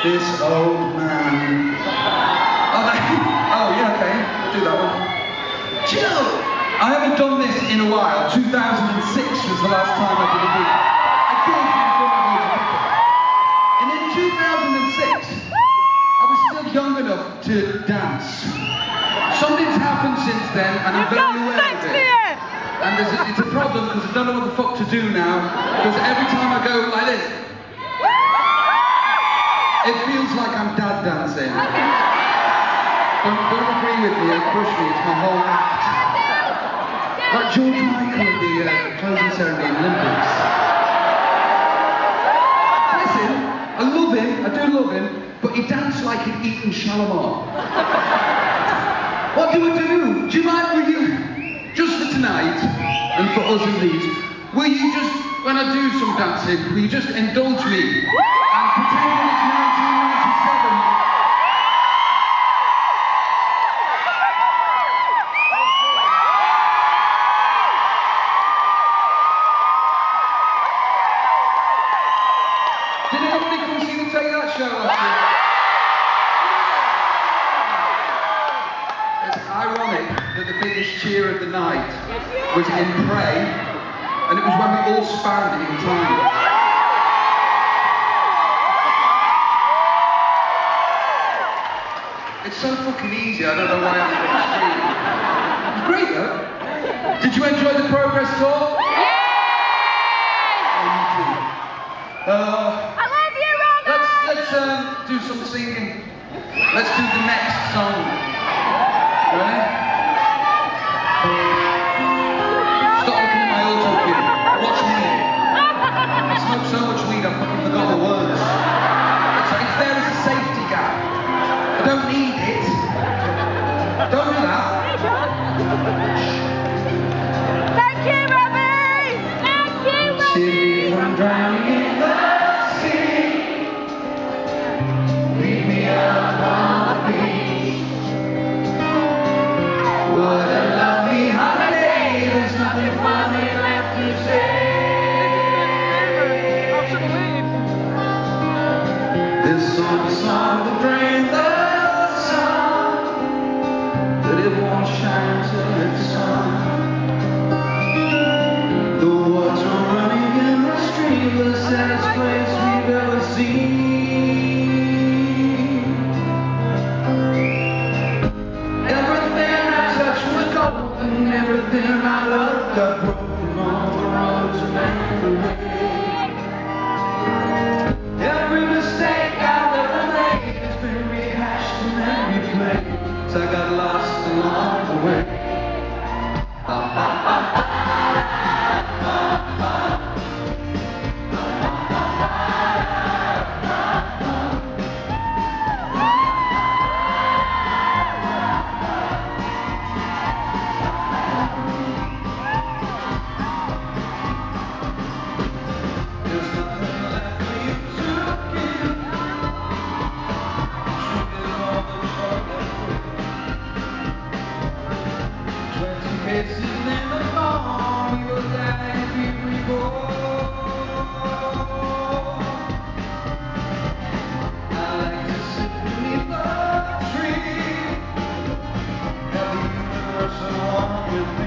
This old man. Oh yeah, okay, we'll do that one. Do you know, I haven't done this in a while. 2006 was the last time I did a gig. I gig in front of loads of people. And in 2006, I was still young enough to dance. Something's happened since then, and I'm very aware of it. And it's a problem because I don't know what the fuck to do now. Because every time I go like this, it feels like I'm dad dancing. Don't agree with me, push me, it's my whole act. Like George Michael at the closing ceremony in Olympics. Listen, I love him, I do love him, but he danced like he'd eaten shalimar. What do I do? Do you mind, will you, just for tonight, and for us in Leeds, will you just, when I do some dancing, will you just indulge me and pretend that it's 1997? Did anybody come see the Take That show last year? It's ironic that the biggest cheer of the night was in Pray, and it was when we all span in time. It's so fucking easy, I don't know why I'm extreme. It was great though. Did you enjoy the Progress tour? Yeah! I love you, Robbie! Let's do some singing. Let's do the next song. Ready? Stop looking at my auto cue. Watch me. I smoke so much weed I fucking forgot the words. It's there as a safety gap. I don't need it. Don't do that. Thank you, Robbie! Thank you, Robbie! See from drowning in the sea. Leave me up on the beach. What a lovely holiday. There's nothing funny left to say. This song is on the brain, the sun, but it won't shine till it's on. The water running in the stream, the saddest place we've ever seen. Everything I touched was gold, and everything I loved got broken on the road to Mandalay. Every mistake I've ever made has been rehashed and then replayed. So I got lost along the way. There's nothing left for you to give. Treated all the trouble. 20 cases in the farm, we were glad to be reborn. I like to sit beneath the tree, have the universe along with me.